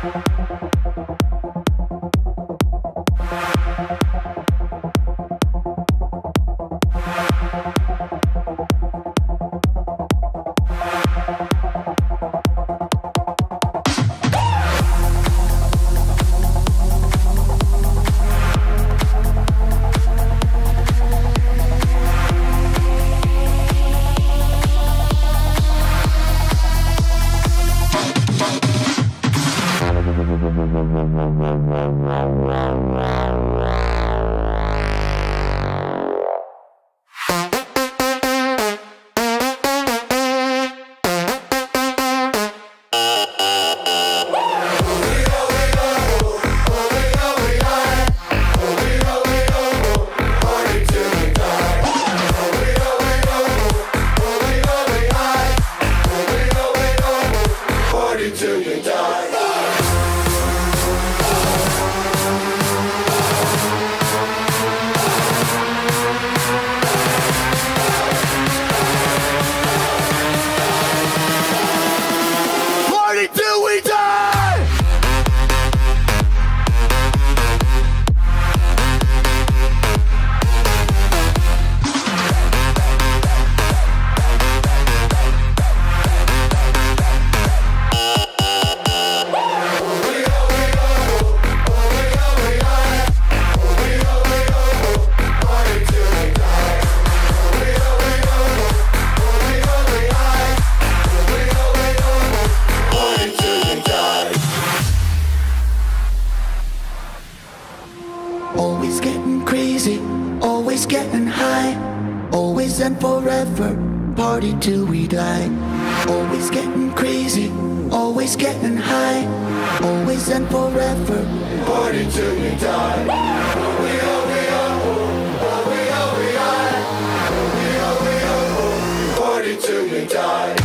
Always getting crazy, always getting high, always and forever, party till we die. Always getting crazy, always getting high, always and forever, party till we die. Party till we die.